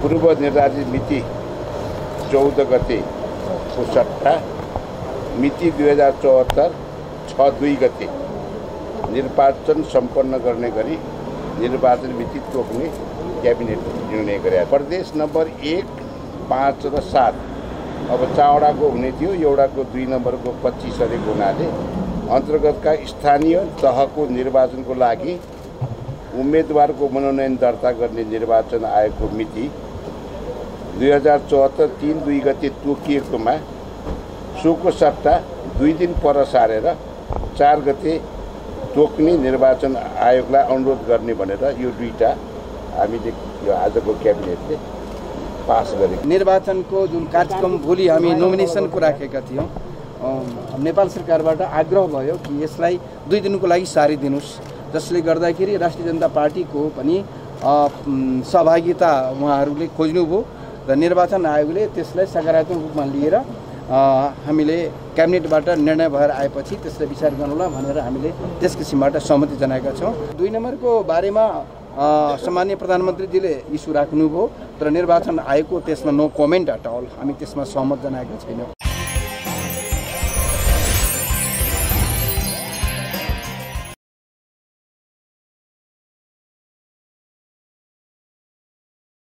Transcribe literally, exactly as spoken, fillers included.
पूर्व निर्धारित मिति चौध गते को सट्टा मिति दुई हजार चौहत्तर छ दुई गते निर्वाचन सम्पन्न गर्ने गरी निर्वाचन मिति तोक्ने क्याबिनेट निर्णय गरे। प्रदेश नम्बर एक पाँच र सात अब चावडाको हुने थियो, एउटाको दुई नम्बरको पच्चिस सरेको हुनाले अन्तर्गतका स्थानीय तहको निर्वाचनको लागि उम्मेदवारको मनोनयन दर्ता गर्ने निर्वाचन आयोगको मिति दुई हजार चौहत्तर तीन दुई गते तोकिएकोमा सोको सट्टा दुई दिन पर सारेर चार गते तोक्ने निर्वाचन आयोगलाई अनुरोध गर्ने भनेर यो दुईटा हामीले यो आजको क्याबिनेटले पास गरेको। निर्वाचनको जुन कार्यक्रम भोलि हामी नोमिनेसनको राखेका थियौँ, नेपाल सरकारबाट आग्रह भयो कि यसलाई दुई दिनको लागि सारिदिनुस्, जसले गर्दाखेरि राष्ट्रिय जनता पार्टीको पनि सहभागिता उहाँहरूले खोज्नुभयो र निर्वाचन आयोगले त्यसलाई सकारात्मक रूपमा लिएर हामीले क्याबिनेटबाट निर्णय भएर आएपछि त्यसलाई विचार गर्नुला भनेर हामीले त्यस किसिमबाट सहमति जनाएका छौँ। दुई नम्बरको बारेमा सामान्य प्रधानमन्त्रीजीले इस्यु राख्नुभयो तर निर्वाचन आयोगको त्यसमा नो कमेन्ट एट अल, हामी त्यसमा सहमत जनाएका छैनौँ।